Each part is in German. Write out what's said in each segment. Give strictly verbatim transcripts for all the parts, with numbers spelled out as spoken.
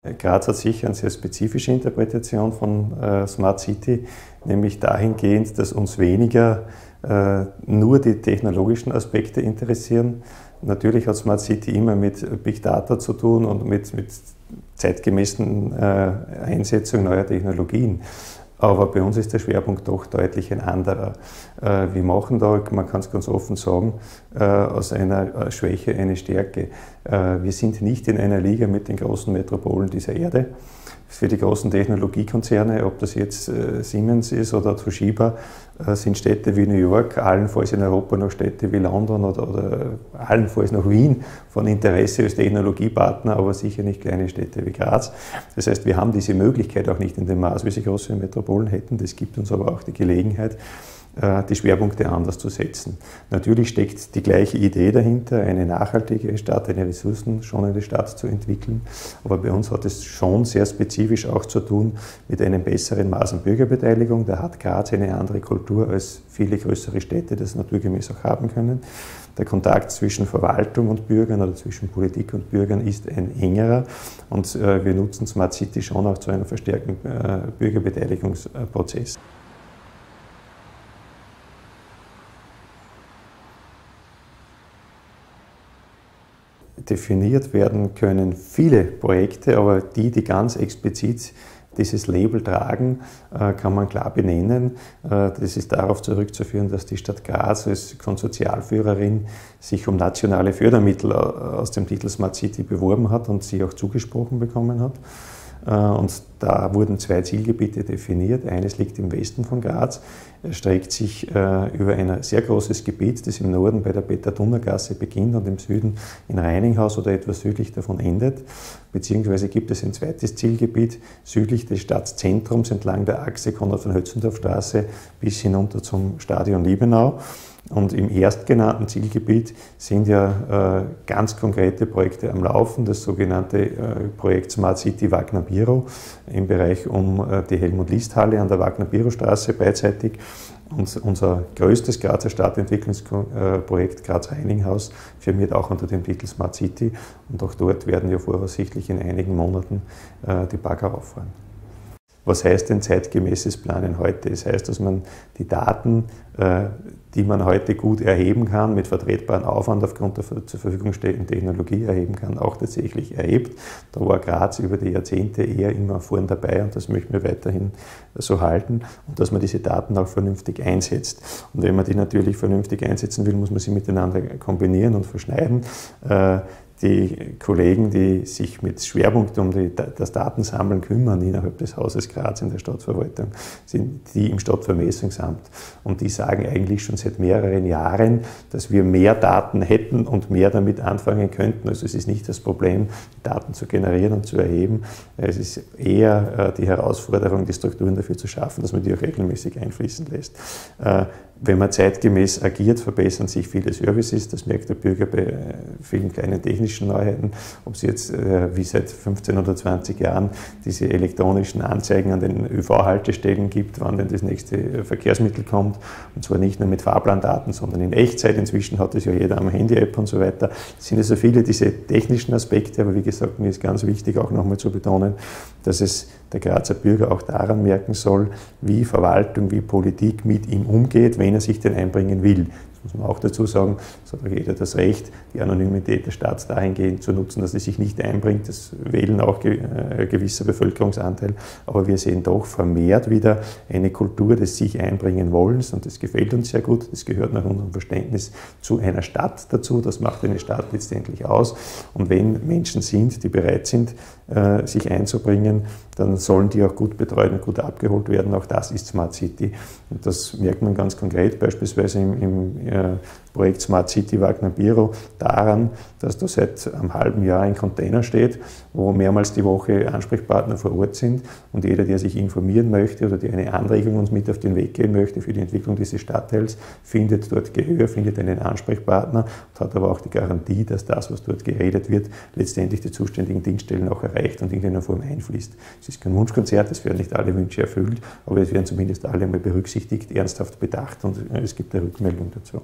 Graz hat sicher eine sehr spezifische Interpretation von äh, Smart City, nämlich dahingehend, dass uns weniger äh, nur die technologischen Aspekte interessieren. Natürlich hat Smart City immer mit Big Data zu tun und mit, mit zeitgemäßen äh, Einsetzung neuer Technologien. Aber bei uns ist der Schwerpunkt doch deutlich ein anderer. Wir machen da, man kann es ganz offen sagen, aus einer Schwäche eine Stärke. Wir sind nicht in einer Liga mit den großen Metropolen dieser Erde. Für die großen Technologiekonzerne, ob das jetzt Siemens ist oder Toshiba, sind Städte wie New York, allenfalls in Europa noch Städte wie London oder, oder allenfalls noch Wien von Interesse als Technologiepartner, aber sicher nicht kleine Städte wie Graz. Das heißt, wir haben diese Möglichkeit auch nicht in dem Maß, wie sie große Metropolen hätten. Das gibt uns aber auch die Gelegenheit, die Schwerpunkte anders zu setzen. Natürlich steckt die gleiche Idee dahinter, eine nachhaltige Stadt, eine ressourcenschonende Stadt zu entwickeln. Aber bei uns hat es schon sehr spezifisch auch zu tun mit einem besseren Maß an Bürgerbeteiligung. Da hat Graz eine andere Kultur als viele größere Städte das naturgemäß auch haben können. Der Kontakt zwischen Verwaltung und Bürgern oder zwischen Politik und Bürgern ist ein engerer und äh, wir nutzen Smart City schon auch zu einem verstärkten äh, Bürgerbeteiligungsprozess. Definiert werden können viele Projekte, aber die, die ganz explizit dieses Label tragen, kann man klar benennen. Das ist darauf zurückzuführen, dass die Stadt Graz als Konsortialführerin sich um nationale Fördermittel aus dem Titel Smart City beworben hat und sie auch zugesprochen bekommen hat. Und da wurden zwei Zielgebiete definiert. Eines liegt im Westen von Graz, erstreckt sich über ein sehr großes Gebiet, das im Norden bei der Peter-Dunner-Gasse beginnt und im Süden in Reininghaus oder etwas südlich davon endet. Beziehungsweise gibt es ein zweites Zielgebiet südlich des Stadtzentrums entlang der Achse Konrad-von-Hötzendorf-Straße bis hinunter zum Stadion Liebenau. Und im erstgenannten Zielgebiet sind ja äh, ganz konkrete Projekte am Laufen, das sogenannte äh, Projekt Smart City Wagner-Biro im Bereich um äh, die Helmut-List-Halle an der Wagner-Biro-Straße beidseitig. Und unser größtes Grazer Stadtentwicklungsprojekt Graz-Reininghaus firmiert auch unter dem Titel Smart City und auch dort werden ja voraussichtlich in einigen Monaten äh, die Bagger auffahren. Was heißt denn zeitgemäßes Planen heute? Das heißt, dass man die Daten, die man heute gut erheben kann, mit vertretbarem Aufwand aufgrund der zur Verfügung stehenden Technologie erheben kann, auch tatsächlich erhebt. Da war Graz über die Jahrzehnte eher immer vorn dabei und das möchten wir weiterhin so halten und dass man diese Daten auch vernünftig einsetzt. Und wenn man die natürlich vernünftig einsetzen will, muss man sie miteinander kombinieren und verschneiden. Die Kollegen, die sich mit Schwerpunkt um die, das Datensammeln kümmern innerhalb des Hauses Graz in der Stadtverwaltung, sind die im Stadtvermessungsamt. Und die sagen eigentlich schon seit mehreren Jahren, dass wir mehr Daten hätten und mehr damit anfangen könnten. Also es ist nicht das Problem, Daten zu generieren und zu erheben. Es ist eher die Herausforderung, die Strukturen dafür zu schaffen, dass man die auch regelmäßig einfließen lässt. Wenn man zeitgemäß agiert, verbessern sich viele Services. Das merkt der Bürger bei vielen kleinen technischen Neuheiten. Ob es jetzt wie seit fünfzehn oder zwanzig Jahren diese elektronischen Anzeigen an den Ö V-Haltestellen gibt, wann denn das nächste Verkehrsmittel kommt. Und zwar nicht nur mit Fahrplandaten, sondern in Echtzeit. Inzwischen hat das ja jeder am Handy-App und so weiter. Es sind also viele diese technischen Aspekte. Aber wie gesagt, mir ist ganz wichtig auch nochmal zu betonen, dass es der Grazer Bürger auch daran merken soll, wie Verwaltung, wie Politik mit ihm umgeht, wenn er sich denn einbringen will. Das muss man auch dazu sagen, es hat auch jeder das Recht, die Anonymität der Stadt dahingehend zu nutzen, dass er sich nicht einbringt. Das wählen auch ein gewisser Bevölkerungsanteil. Aber wir sehen doch vermehrt wieder eine Kultur des sich einbringen Wollens und das gefällt uns sehr gut. Das gehört nach unserem Verständnis zu einer Stadt dazu. Das macht eine Stadt letztendlich aus. Und wenn Menschen sind, die bereit sind, sich einzubringen, dann sollen die auch gut betreut und gut abgeholt werden. Auch das ist Smart City. Und das merkt man ganz konkret, beispielsweise im, im äh, Projekt Smart City Wagner-Biro daran, dass da seit einem halben Jahr ein Container steht, wo mehrmals die Woche Ansprechpartner vor Ort sind und jeder, der sich informieren möchte oder der eine Anregung uns mit auf den Weg geben möchte für die Entwicklung dieses Stadtteils, findet dort Gehör, findet einen Ansprechpartner und hat aber auch die Garantie, dass das, was dort geredet wird, letztendlich die zuständigen Dienststellen auch erreicht und in irgendeiner Form einfließt. Es ist kein Wunschkonzert, es werden nicht alle Wünsche erfüllt, aber es werden zumindest alle einmal berücksichtigt, ernsthaft bedacht und es gibt eine Rückmeldung dazu.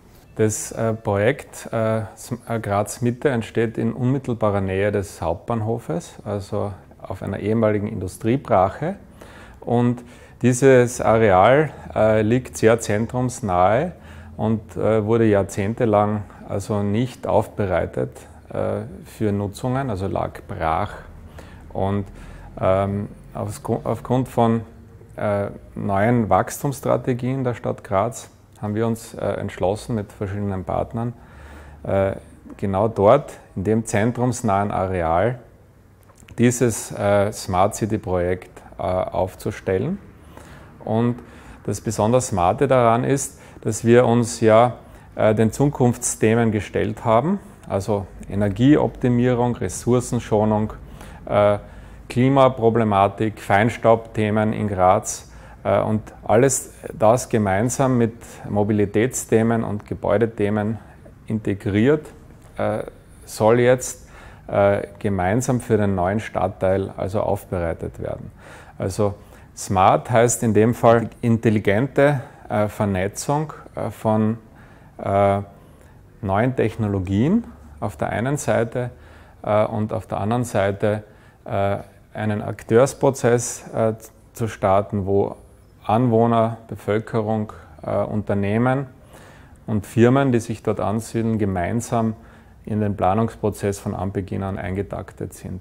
Das äh, Projekt äh, Graz Mitte entsteht in unmittelbarer Nähe des Hauptbahnhofes, also auf einer ehemaligen Industriebrache. Und dieses Areal äh, liegt sehr zentrumsnahe und äh, wurde jahrzehntelang also nicht aufbereitet äh, für Nutzungen, also lag brach. Und ähm, aufgrund von äh, neuen Wachstumsstrategien der Stadt Graz haben wir uns äh, entschlossen, mit verschiedenen Partnern äh, genau dort, in dem zentrumsnahen Areal, dieses äh, Smart City Projekt äh, aufzustellen. Und das besonders Smarte daran ist, dass wir uns ja äh, den Zukunftsthemen gestellt haben, also Energieoptimierung, Ressourcenschonung, äh, Klimaproblematik, Feinstaubthemen in Graz äh, und alles das gemeinsam mit Mobilitätsthemen und Gebäudethemen integriert, äh, soll jetzt äh, gemeinsam für den neuen Stadtteil also aufbereitet werden. Also Smart heißt in dem Fall intelligente äh, Vernetzung äh, von äh, neuen Technologien auf der einen Seite äh, und auf der anderen Seite äh, einen Akteursprozess äh, zu starten, wo Anwohner, Bevölkerung, äh, Unternehmen und Firmen, die sich dort ansiedeln, gemeinsam in den Planungsprozess von Anbeginn an eingetaktet sind.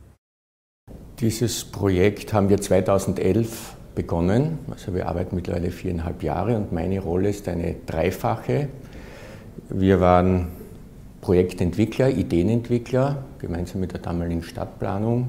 Dieses Projekt haben wir zweitausendelf begonnen, also wir arbeiten mittlerweile viereinhalb Jahre und meine Rolle ist eine dreifache. Wir waren Projektentwickler, Ideenentwickler, gemeinsam mit der damaligen Stadtplanung.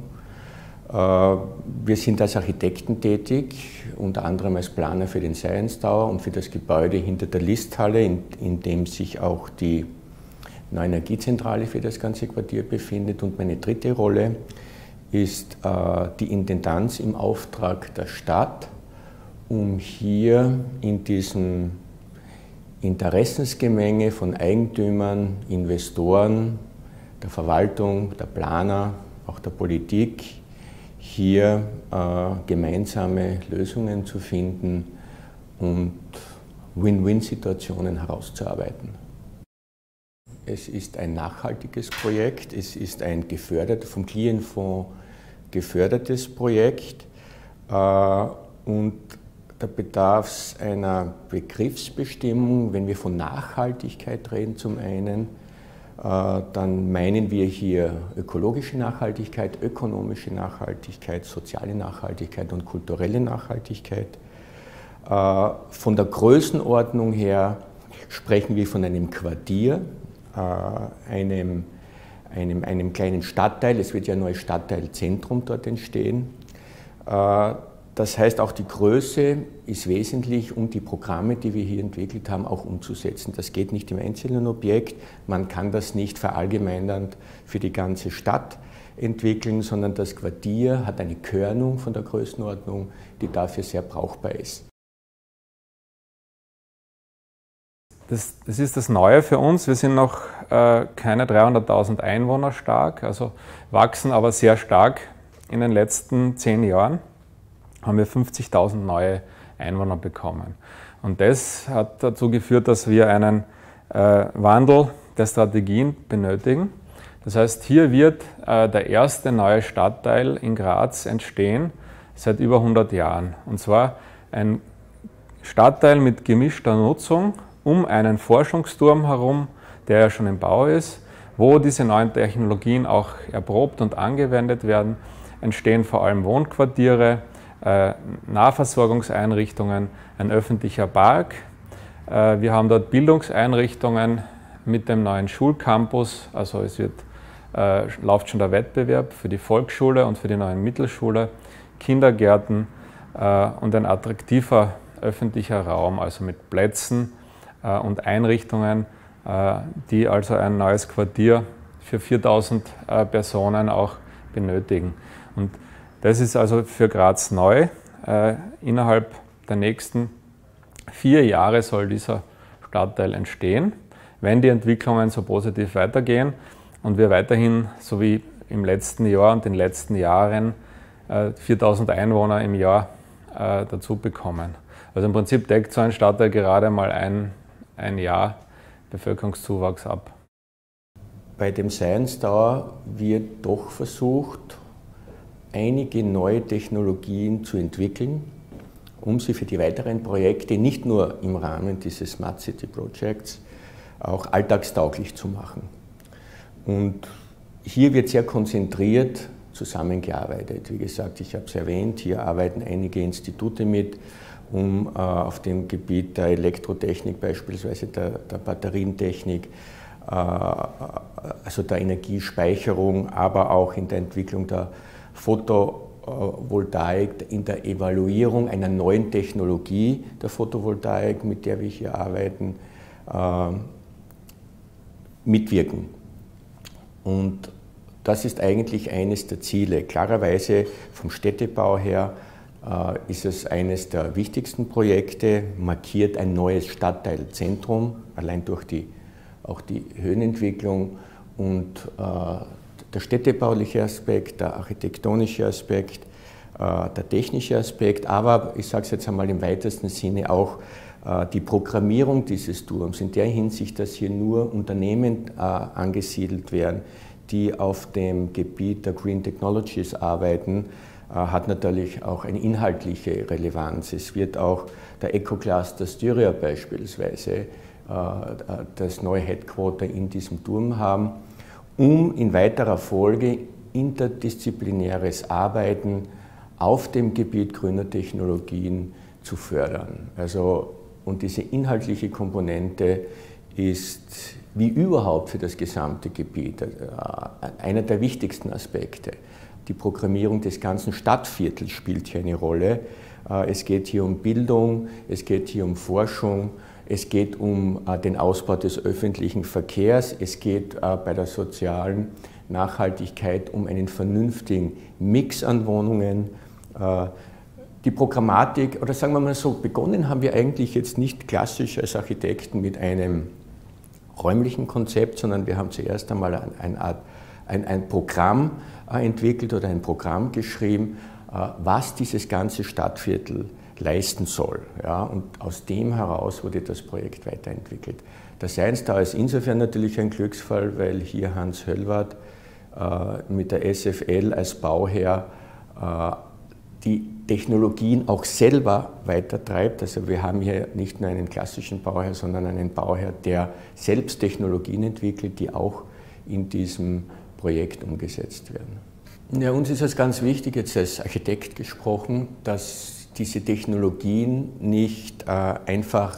Wir sind als Architekten tätig, unter anderem als Planer für den Science Tower und für das Gebäude hinter der Listhalle, in, in dem sich auch die neue Energiezentrale für das ganze Quartier befindet. Und meine dritte Rolle ist äh, die Intendanz im Auftrag der Stadt, um hier in diesem Interessensgemenge von Eigentümern, Investoren, der Verwaltung, der Planer, auch der Politik, hier äh, gemeinsame Lösungen zu finden und Win-Win-Situationen herauszuarbeiten. Es ist ein nachhaltiges Projekt, es ist ein gefördert, vom Klienfonds gefördertes Projekt äh, und da bedarf es einer Begriffsbestimmung. Wenn wir von Nachhaltigkeit reden zum einen, äh, dann meinen wir hier ökologische Nachhaltigkeit, ökonomische Nachhaltigkeit, soziale Nachhaltigkeit und kulturelle Nachhaltigkeit. Äh, von der Größenordnung her sprechen wir von einem Quartier, äh, einem, einem, einem kleinen Stadtteil. Es wird ja ein neues Stadtteilzentrum dort entstehen. Äh, Das heißt, auch die Größe ist wesentlich, um die Programme, die wir hier entwickelt haben, auch umzusetzen. Das geht nicht im einzelnen Objekt, man kann das nicht verallgemeinernd für die ganze Stadt entwickeln, sondern das Quartier hat eine Körnung von der Größenordnung, die dafür sehr brauchbar ist. Das, das ist das Neue für uns. Wir sind noch äh, keine dreihunderttausend Einwohner stark, also wachsen aber sehr stark in den letzten zehn Jahren. Haben wir fünfzigtausend neue Einwohner bekommen. Und das hat dazu geführt, dass wir einen äh, Wandel der Strategien benötigen. Das heißt, hier wird äh, der erste neue Stadtteil in Graz entstehen seit über hundert Jahren. Und zwar ein Stadtteil mit gemischter Nutzung um einen Forschungsturm herum, der ja schon im Bau ist, wo diese neuen Technologien auch erprobt und angewendet werden, entstehen vor allem Wohnquartiere, Nahversorgungseinrichtungen, ein öffentlicher Park. Wir haben dort Bildungseinrichtungen mit dem neuen Schulcampus, also es wird, äh, läuft schon der Wettbewerb für die Volksschule und für die neuen Mittelschule, Kindergärten äh, und ein attraktiver öffentlicher Raum, also mit Plätzen äh, und Einrichtungen, äh, die also ein neues Quartier für viertausend äh, Personen auch benötigen. Und das ist also für Graz neu. Äh, innerhalb der nächsten vier Jahre soll dieser Stadtteil entstehen, wenn die Entwicklungen so positiv weitergehen und wir weiterhin, so wie im letzten Jahr und den letzten Jahren, äh, viertausend Einwohner im Jahr äh, dazu bekommen. Also im Prinzip deckt so ein Stadtteil gerade mal ein, ein Jahr Bevölkerungszuwachs ab. Bei dem Science Tower wird doch versucht, einige neue Technologien zu entwickeln, um sie für die weiteren Projekte nicht nur im Rahmen dieses Smart City Projects auch alltagstauglich zu machen. Und hier wird sehr konzentriert zusammengearbeitet. Wie gesagt, ich habe es erwähnt, hier arbeiten einige Institute mit, um äh, auf dem Gebiet der Elektrotechnik, beispielsweise der, der Batterientechnik, äh, also der Energiespeicherung, aber auch in der Entwicklung der Photovoltaik, in der Evaluierung einer neuen Technologie der Photovoltaik, mit der wir hier arbeiten, äh, mitwirken. Und das ist eigentlich eines der Ziele. Klarerweise vom Städtebau her äh, ist es eines der wichtigsten Projekte, markiert ein neues Stadtteilzentrum, allein durch die, auch die Höhenentwicklung und äh, der städtebauliche Aspekt, der architektonische Aspekt, äh, der technische Aspekt, aber ich sage es jetzt einmal im weitesten Sinne auch äh, die Programmierung dieses Turms in der Hinsicht, dass hier nur Unternehmen äh, angesiedelt werden, die auf dem Gebiet der Green Technologies arbeiten, hat natürlich auch eine inhaltliche Relevanz. Es wird auch der Eco-Cluster Styria beispielsweise das neue Headquarter in diesem Turm haben, um in weiterer Folge interdisziplinäres Arbeiten auf dem Gebiet grüner Technologien zu fördern. Also, und diese inhaltliche Komponente ist wie überhaupt für das gesamte Gebiet einer der wichtigsten Aspekte. Die Programmierung des ganzen Stadtviertels spielt hier eine Rolle. Es geht hier um Bildung, es geht hier um Forschung, es geht um den Ausbau des öffentlichen Verkehrs, es geht bei der sozialen Nachhaltigkeit um einen vernünftigen Mix an Wohnungen. Die Programmatik, oder sagen wir mal so, begonnen haben wir eigentlich jetzt nicht klassisch als Architekten mit einem räumlichen Konzept, sondern wir haben zuerst einmal ein, ein, ein, ein Programm entwickelt oder ein Programm geschrieben, was dieses ganze Stadtviertel leisten soll. Ja, und aus dem heraus wurde das Projekt weiterentwickelt. Der Science Tower ist insofern natürlich ein Glücksfall, weil hier Hans Höllwarth äh, mit der S F L als Bauherr äh, die Technologien auch selber weitertreibt. Also wir haben hier nicht nur einen klassischen Bauherr, sondern einen Bauherr, der selbst Technologien entwickelt, die auch in diesem Projekt umgesetzt werden. Ja, uns ist es ganz wichtig, jetzt als Architekt gesprochen, dass diese Technologien nicht äh, einfach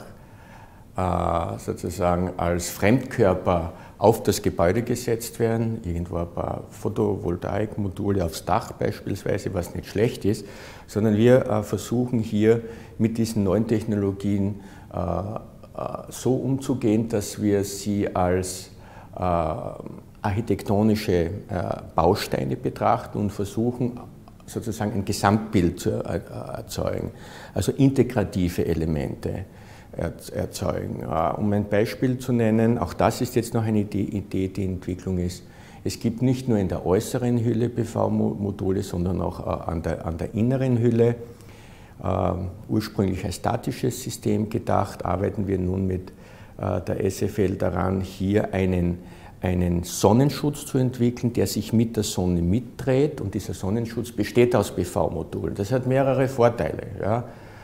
äh, sozusagen als Fremdkörper auf das Gebäude gesetzt werden, irgendwo ein paar Photovoltaikmodule aufs Dach beispielsweise, was nicht schlecht ist, sondern wir äh, versuchen hier mit diesen neuen Technologien äh, äh, so umzugehen, dass wir sie als äh, architektonische äh, Bausteine betrachten und versuchen sozusagen ein Gesamtbild zu äh, erzeugen, also integrative Elemente erzeugen. Um ein Beispiel zu nennen, auch das ist jetzt noch eine Idee, die Entwicklung ist. Es gibt nicht nur in der äußeren Hülle P V-Module, sondern auch an der, an der inneren Hülle. Uh, ursprünglich als statisches System gedacht, arbeiten wir nun mit uh, der S F L daran, hier einen, einen Sonnenschutz zu entwickeln, der sich mit der Sonne mitdreht, und dieser Sonnenschutz besteht aus P V-Modulen. Das hat mehrere Vorteile. Ja.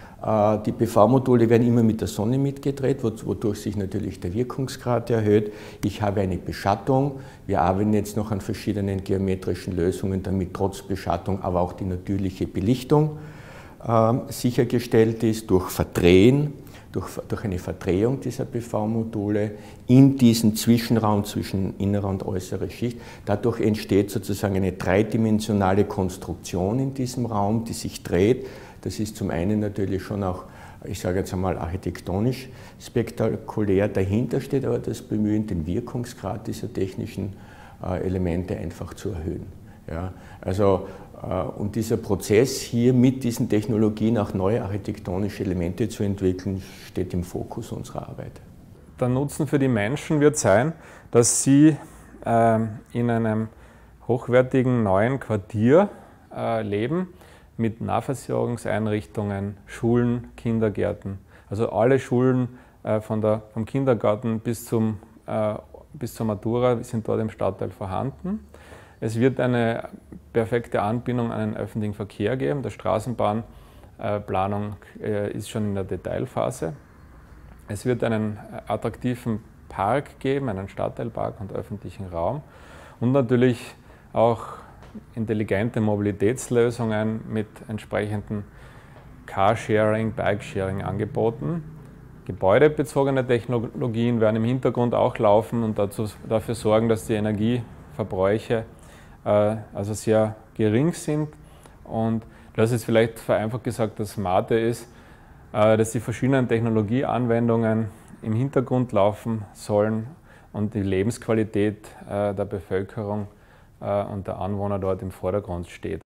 Die P V-Module werden immer mit der Sonne mitgedreht, wodurch sich natürlich der Wirkungsgrad erhöht. Ich habe eine Beschattung. Wir arbeiten jetzt noch an verschiedenen geometrischen Lösungen, damit trotz Beschattung aber auch die natürliche Belichtung äh, sichergestellt ist durch Verdrehen, durch, durch eine Verdrehung dieser P V-Module in diesen Zwischenraum zwischen innerer und äußerer Schicht. Dadurch entsteht sozusagen eine dreidimensionale Konstruktion in diesem Raum, die sich dreht. Das ist zum einen natürlich schon auch, ich sage jetzt einmal, architektonisch spektakulär. Dahinter steht aber das Bemühen, den Wirkungsgrad dieser technischen äh, Elemente einfach zu erhöhen. Ja, also, äh, und dieser Prozess hier mit diesen Technologien auch neue architektonische Elemente zu entwickeln, steht im Fokus unserer Arbeit. Der Nutzen für die Menschen wird sein, dass sie äh, in einem hochwertigen neuen Quartier äh, leben, mit Nahversorgungseinrichtungen, Schulen, Kindergärten. Also alle Schulen äh, von der, vom Kindergarten bis, zum, äh, bis zur Matura sind dort im Stadtteil vorhanden. Es wird eine perfekte Anbindung an den öffentlichen Verkehr geben. Die Straßenbahnplanung ist schon in der Detailphase. Es wird einen attraktiven Park geben, einen Stadtteilpark und öffentlichen Raum und natürlich auch intelligente Mobilitätslösungen mit entsprechenden Carsharing, Bikesharing-Angeboten. Gebäudebezogene Technologien werden im Hintergrund auch laufen und dazu, dafür sorgen, dass die Energieverbräuche äh, also sehr gering sind. Und das ist vielleicht vereinfacht gesagt das Smarte ist, äh, dass die verschiedenen Technologieanwendungen im Hintergrund laufen sollen und die Lebensqualität äh, der Bevölkerung äh, und der Anwohner dort im Vordergrund steht.